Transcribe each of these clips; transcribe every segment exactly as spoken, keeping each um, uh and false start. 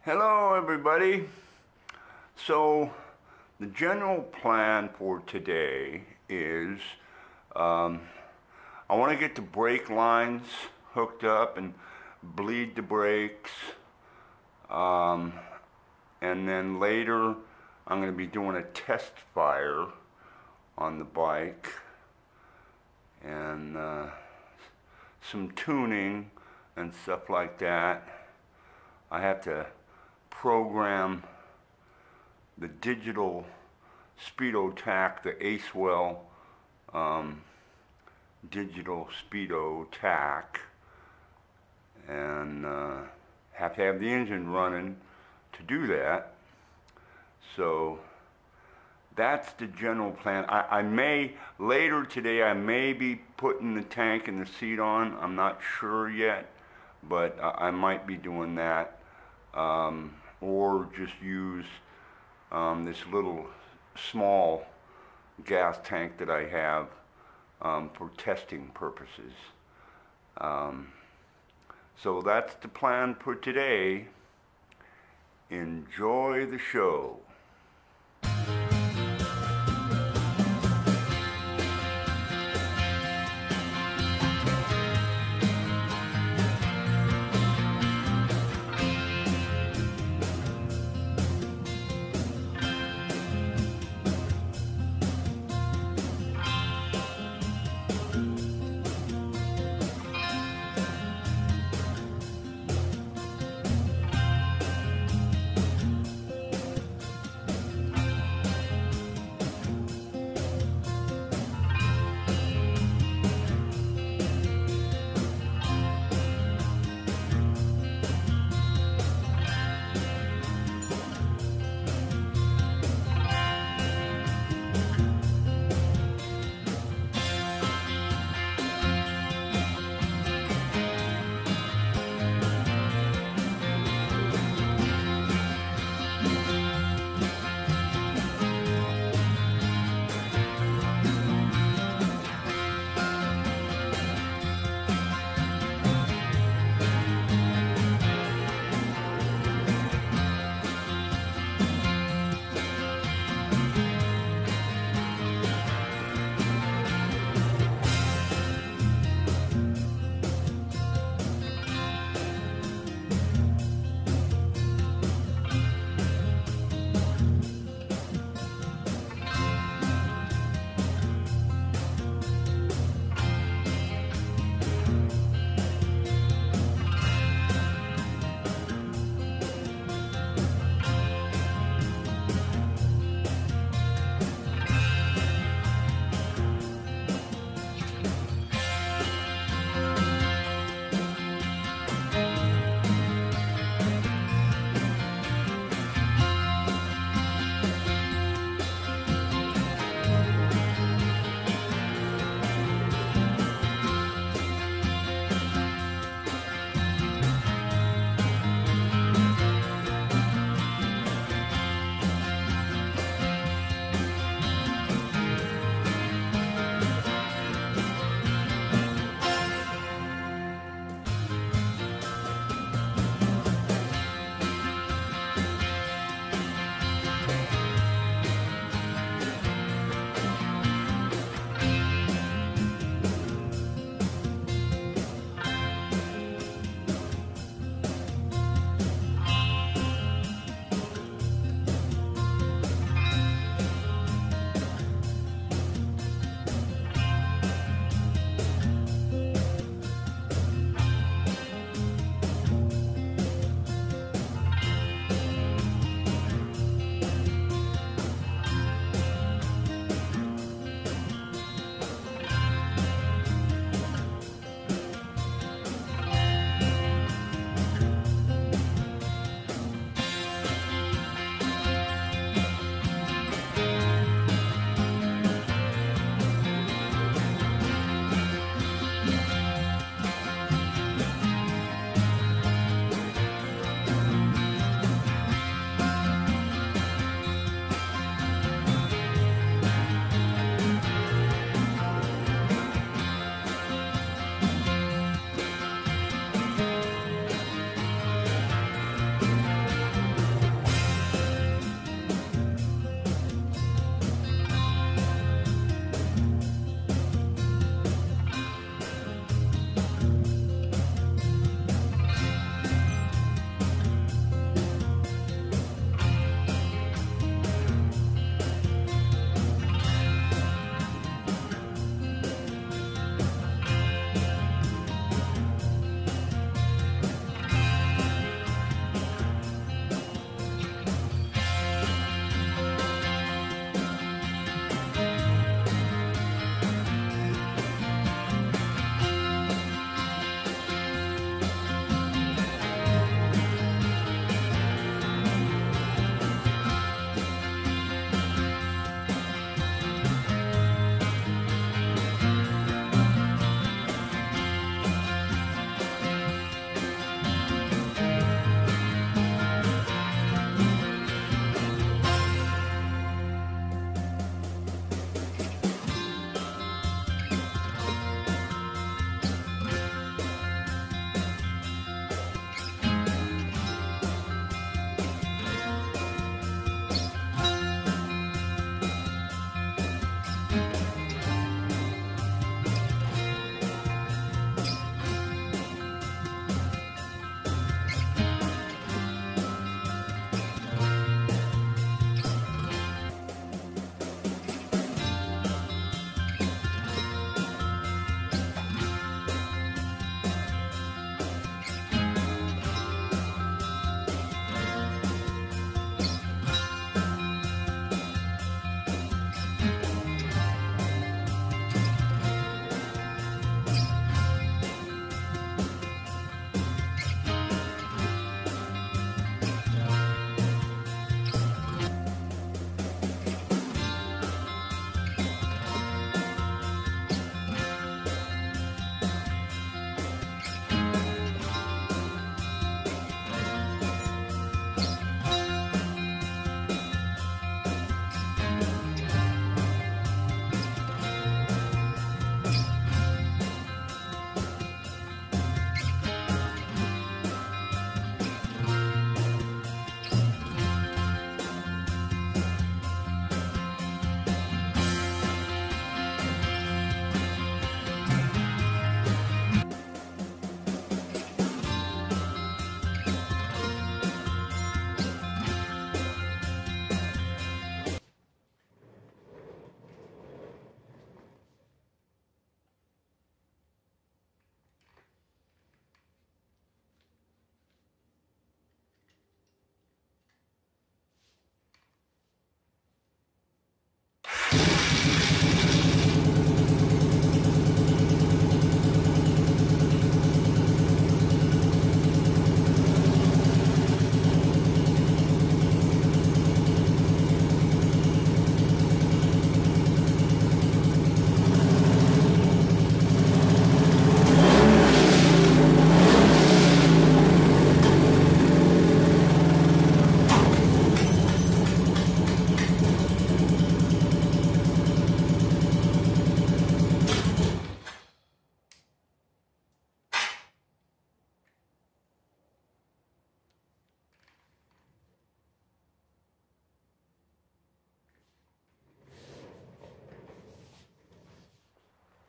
Hello everybody. So the general plan for today is um, I want to get the brake lines hooked up and bleed the brakes, um, and then later I'm going to be doing a test fire on the bike and uh, some tuning and stuff like that. I have to program the digital speedo tack, the Acewell um, digital speedo tack, and uh, have to have the engine running to do that. So that's the general plan. I, I may, later today, I may be putting the tank and the seat on. I'm not sure yet, but I, I might be doing that. Um, or just use um, this little small gas tank that I have um, for testing purposes. Um, so that's the plan for today. Enjoy the show.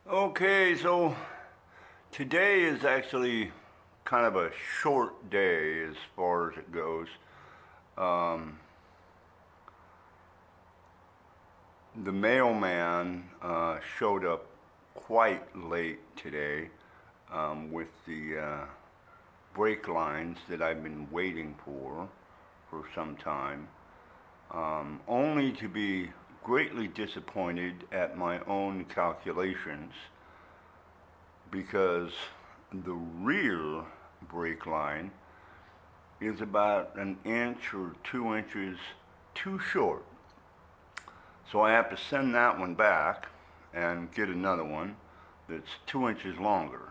Okay, so today is actually kind of a short day as far as it goes. Um, the mailman uh, showed up quite late today um, with the uh, brake lines that I've been waiting for for some time, um, only to be greatly disappointed at my own calculations, because the rear brake line is about an inch or two inches too short. So I have to send that one back and get another one that's two inches longer.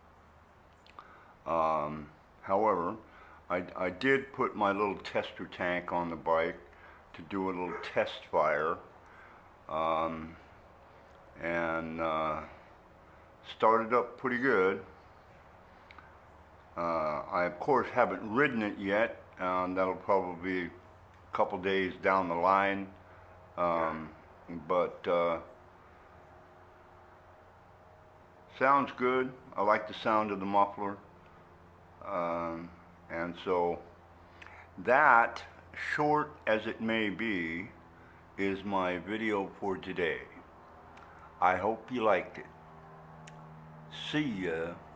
Um, however, I, I did put my little tester tank on the bike to do a little test fire, um, and uh, started up pretty good. Uh, I of course haven't ridden it yet, and that'll probably be a couple days down the line, um, but uh, sounds good. I like the sound of the muffler, um, and so that, short as it may be, is my video for today. I hope you liked it. See ya.